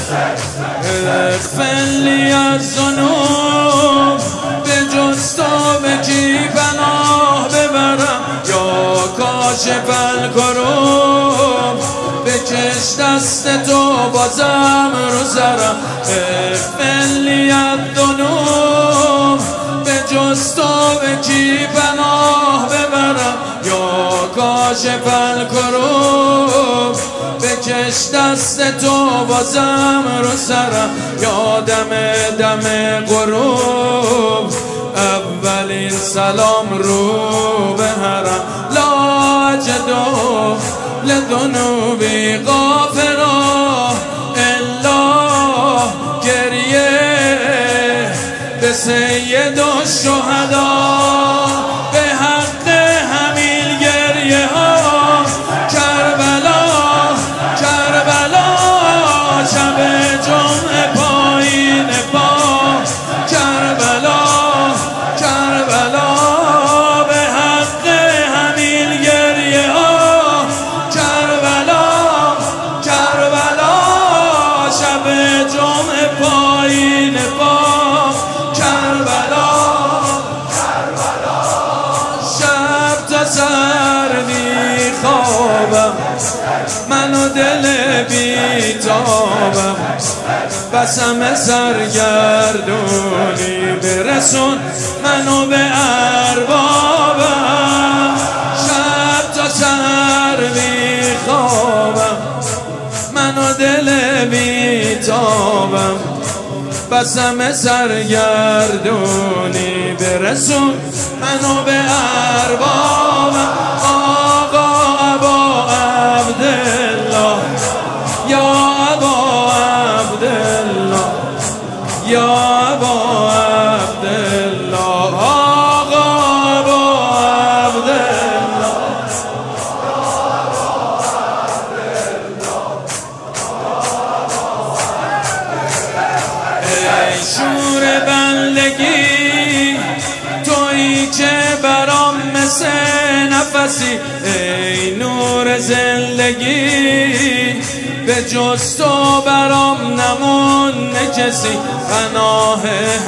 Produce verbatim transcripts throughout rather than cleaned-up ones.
اغفر لی از ذنوب به جز تو به کی پناه ببرم یا کاشف الکروب بکش دست تو بازم رو سرم اغفر لی از ذنوب به جز تو به کی پناه ببرم یا کاشف الکروب بکش دست تو بازم رو سرم یا دم دم غروب اولین سلام رو به حرم لا اجدو لذنوبی غافرا الا گریه به سید الشهدا به حق همین گریه ها کربلا کربلا شب جمعه پایین پا کربلا کربلا به حق همین گریه ها کربلا کربلا شب جمعه پایین پا کربلا کربلا شب تا سر میخوابم من و دل بیتابم بسم سرگردونی برسون منو به اربابم شب تا سر میخوابم من و دل بیتابم بسم سرگردونی برسون منو به اربابم آقا ابا عبدالله یا ابا عبدالله یا ابا عبدالله آقا ابا عبدالله ای شور بندگی تویی که برام مثل نفسی ای نور زندگی به جز تو برام نمونه کسی پناه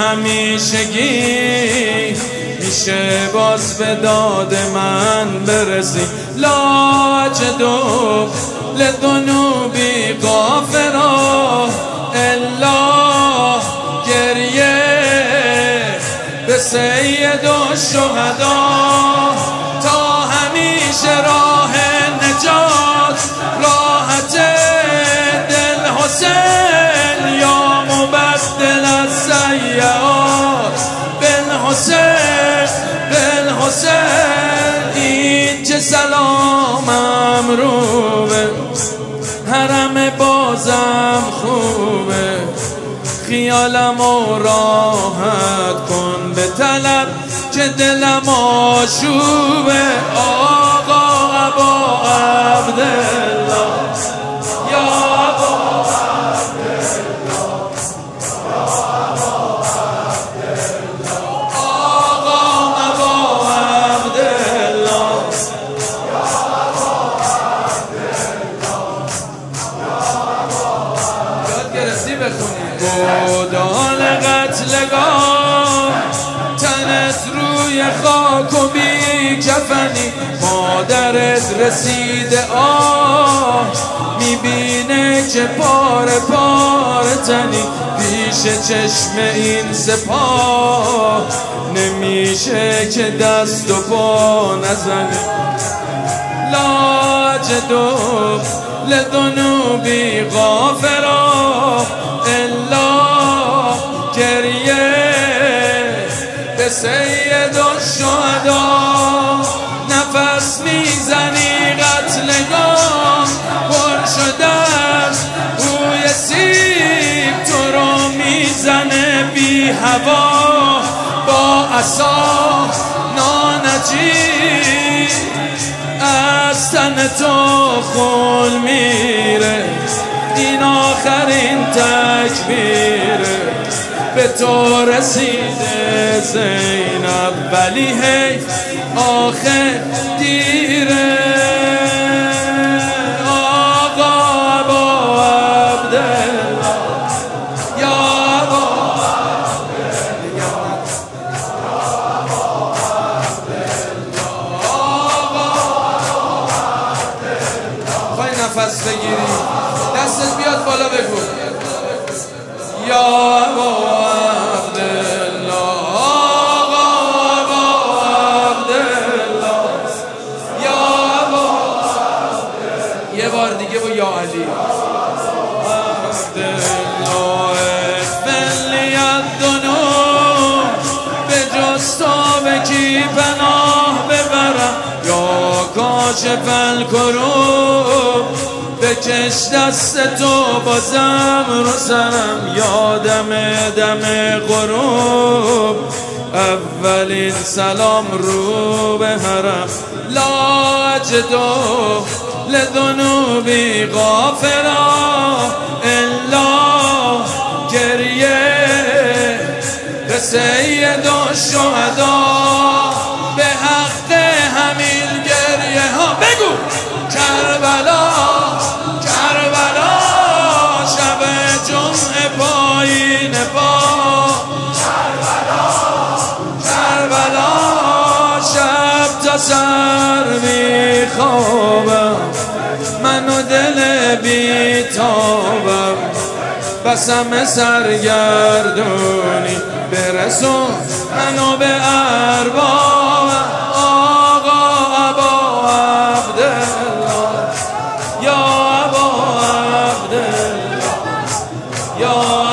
همیشگی میشه باز به داد من برسی لا اجدو لذنوبی غافرا الا گریه به سید الشهدا تا همیشه راه نجات راحت دل حسین یا مبدل از سیئات بن حسین بن حسین این که سلامم رو به حرم بازم خوبه خیالمو راحت کن به طلب که دلم آشوبه آقا ابا عبدالله یا ابا عبدالله آقا ابا عبدالله یاد گرفتی بخونی گودال قتلگاه تنت روی خاک و بی کفنی مادرت رسیده آه میبینه که پاره پاره تنی پیش چشم این سپاه نمیشه که دست و پا نزنی لا اجدو لذنوبی غافرا الا گریه به سید الشهدا نفس میزنی قتلگاه پر شده بوی سیب تو رو میزنه بی هوا با عصا نانجی از تن تو خون میره این آخرین تکبیره به تو رسیده زینب ولی هی آخر دیره آقا ابا عبدالله دست بگیری، دستت بیاد بالا بگو یا ابا عبدالله، آقا ابا عبدالله، یا ابا عبدالله. یه بار دیگه با یا علی عبدالله. فلی الذنوب به جز تو به کی پناه ببرم، یا کاشف الکروب بکش دست تو بازم رو سرم، یا دم دم غروب اولین سلام رو به حرم. لا اجدو لذنوبی غافرا الا گریه به سید الشهدا، به حق همین گریه ها بگو کربلا کربلا، شب جمعه پایین پا کربلا کربلا، شب تا سر میخوابم من و دل بیتابم، بسم سرگردونی برسون منو به اربابم. آقا ابا عبدالله، یا ابا عبدالله، یا